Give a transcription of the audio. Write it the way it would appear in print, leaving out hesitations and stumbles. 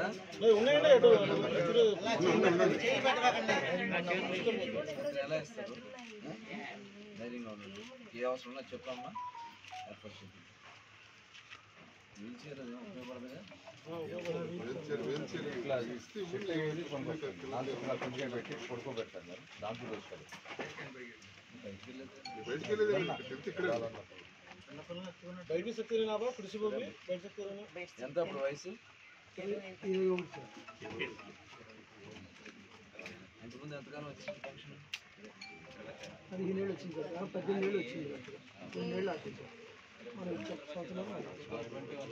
ఎలా ఇస్తారు? ధైర్యంగా ఉండండి. ఏ అవసరం ఉన్నా చెప్పమ్మా, ఏర్పాటు చేయండి. వీల్ చైర్ ఉపయోగపడదుగా? పెట్టి పడుకోబెట్టాను దాంట్లో వస్తాడు. ఎంత అప్పుడు వయసు? ఎంతమంది ఎంతగానో వచ్చింది ఫంక్షన్? 15 ఏళ్ళు వచ్చింది సార్, 18 ఏళ్ళు వచ్చింది, 2 ఏళ్ళు ఆపించారు.